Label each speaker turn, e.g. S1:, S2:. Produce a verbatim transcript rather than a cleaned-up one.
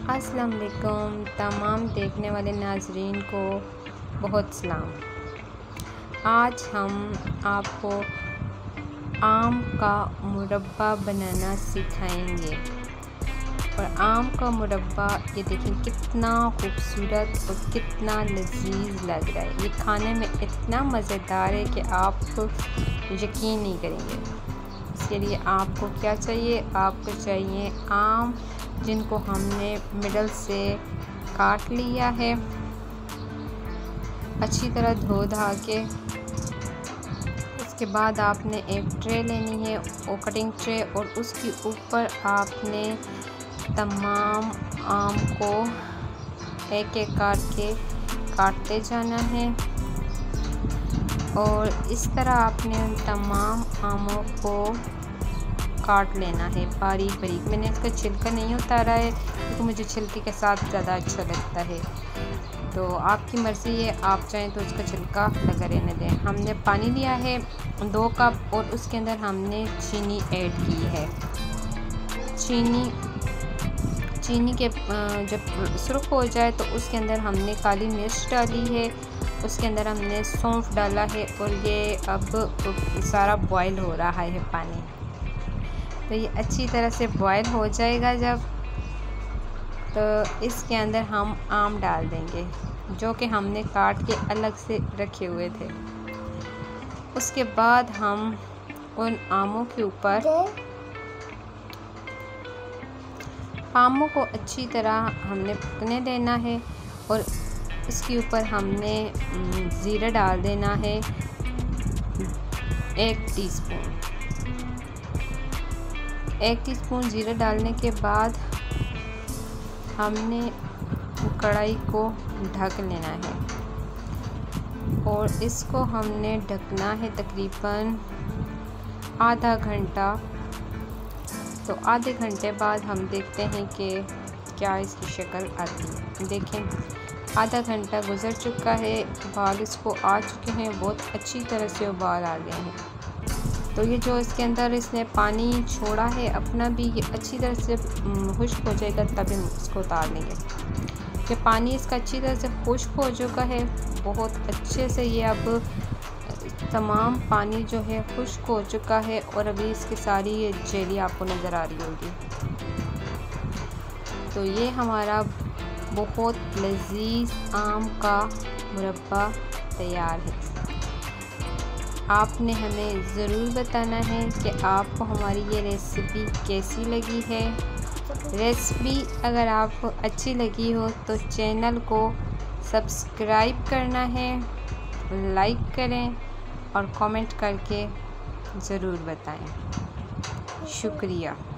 S1: अस्सलाम वालेकुम तमाम देखने वाले नाजरीन को बहुत सलाम। आज हम आपको आम का मुरब्बा बनाना सिखाएंगे। और आम का मुरब्बा ये देखिए कितना खूबसूरत और कितना लजीज लग रहा है। ये खाने में इतना मज़ेदार है कि आप यकीन नहीं करेंगे। इसके लिए आपको क्या चाहिए, आपको चाहिए आम जिनको हमने मिडल से काट लिया है, अच्छी तरह धो धा के। इसके बाद आपने एक ट्रे लेनी है और कटिंग ट्रे, और उसके ऊपर आपने तमाम आम को एक एक करके काटते जाना है। और इस तरह आपने उन तमाम आमों को काट लेना है बारीक बारीक। मैंने इसका छिलका नहीं उतारा है क्योंकि मुझे छिलके के साथ ज़्यादा अच्छा लगता है, तो आपकी मर्ज़ी है, आप चाहें तो इसका छिलका लगा रहने दें। हमने पानी लिया है दो कप, और उसके अंदर हमने चीनी ऐड की है। चीनी चीनी के जब सुर्ख हो जाए तो उसके अंदर हमने काली मिर्च डाली है, उसके अंदर हमने सौंफ डाला है, और ये अब सारा बॉयल हो रहा है पानी। तो ये अच्छी तरह से बॉयल हो जाएगा जब, तो इसके अंदर हम आम डाल देंगे जो कि हमने काट के अलग से रखे हुए थे। उसके बाद हम उन आमों के ऊपर आमों को अच्छी तरह हमने पकने देना है, और इसके ऊपर हमने ज़ीरा डाल देना है एक टीस्पून। एक टीस्पून ज़ीरा डालने के बाद हमने कढ़ाई को ढक लेना है, और इसको हमने ढकना है तकरीबन आधा घंटा। तो आधे घंटे बाद हम देखते हैं कि क्या इसकी शक्ल आती है। देखें आधा घंटा गुजर चुका है, उबाल इसको आ चुके हैं, बहुत अच्छी तरह से उबाल आ गए हैं। तो ये जो इसके अंदर इसने पानी छोड़ा है अपना भी, ये अच्छी तरह से खुश्क हो जाएगा तब हम इसको उतार लेंगे। जब पानी इसका अच्छी तरह से खुश्क हो चुका है, बहुत अच्छे से ये अब तमाम पानी जो है खुश्क हो चुका है, और अभी इसकी सारी ये जेली आपको नज़र आ रही होगी। तो ये हमारा बहुत लजीज आम का मुरब्बा तैयार है। आपने हमें ज़रूर बताना है कि आपको हमारी ये रेसिपी कैसी लगी है। रेसिपी अगर आपको अच्छी लगी हो तो चैनल को सब्सक्राइब करना है, लाइक करें और कमेंट करके ज़रूर बताएं। शुक्रिया।